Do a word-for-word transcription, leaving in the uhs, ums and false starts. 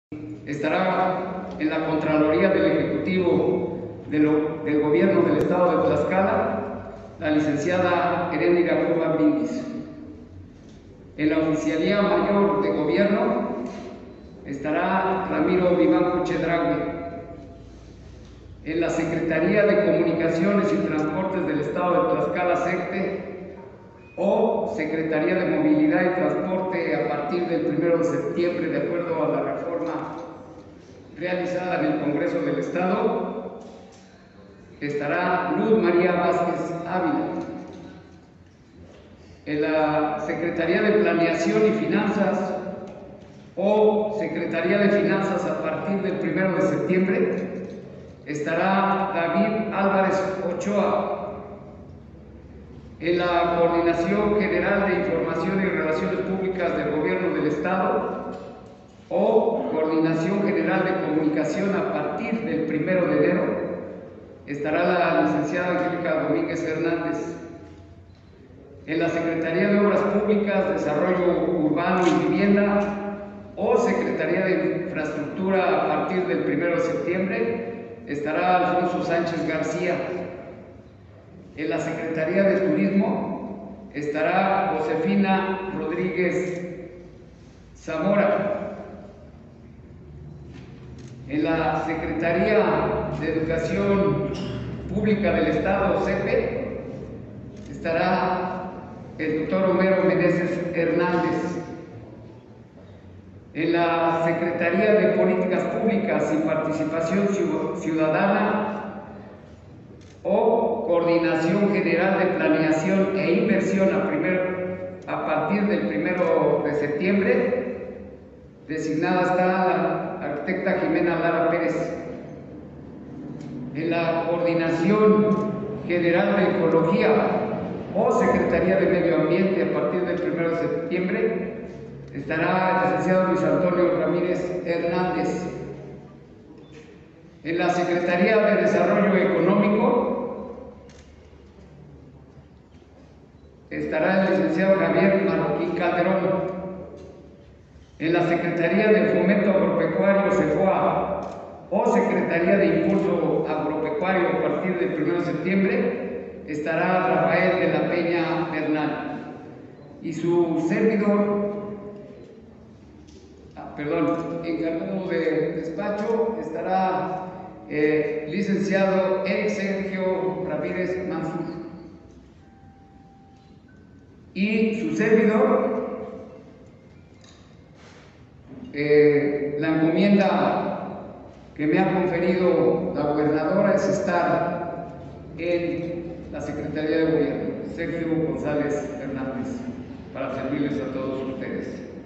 Estará en la Contraloría del Ejecutivo de lo, del Gobierno del Estado de Tlaxcala la licenciada Heréndira Curva Vinguis. En la Oficialía Mayor de Gobierno estará Ramiro Vivanco Chedraui. En la Secretaría de Comunicaciones y Transportes del Estado de Tlaxcala, SECTE, o Secretaría de Movilidad y Transporte a partir del primero de septiembre, de acuerdo a la reforma realizada en el Congreso del Estado, estará Luz María Vázquez Ávila. En la Secretaría de Planeación y Finanzas o Secretaría de Finanzas a partir del primero de septiembre estará David Álvarez Ochoa. En la Coordinación General de Información y Relaciones Públicas del Gobierno del Estado o Coordinación General de Comunicación a partir del primero de enero estará la licenciada Angélica Domínguez Hernández. En la Secretaría de Obras Públicas, Desarrollo Urbano y Vivienda o Secretaría de Infraestructura a partir del primero de septiembre estará Alfonso Sánchez García. En la Secretaría de Turismo estará Josefina Rodríguez Zamora. En la Secretaría de Educación Pública del Estado, SEPE, estará el doctor Homero Meneses Hernández. En la Secretaría de Políticas Públicas y Participación Ciudadana o Coordinación General de Planeación e Inversión a, primer, a partir del primero de septiembre, designada está la arquitecta Jimena Lara Pérez. En la Coordinación General de Ecología o Secretaría de Medio Ambiente a partir del primero de septiembre estará el licenciado Luis Antonio Ramírez Hernández. En la Secretaría de Desarrollo Económico estará el licenciado Javier Marroquín Calderón. En la Secretaría de Fomento Agropecuario, SEFOA, o Secretaría de Impulso Agropecuario a partir del primero de septiembre estará Rafael de la Peña Bernal. Y su servidor, ah, perdón, encargado de despacho estará Eh, licenciado Eric Sergio Ramírez Mansur. Y su servidor, eh, la encomienda que me ha conferido la gobernadora es estar en la Secretaría de Gobierno. Sergio González Hernández, para servirles a todos ustedes.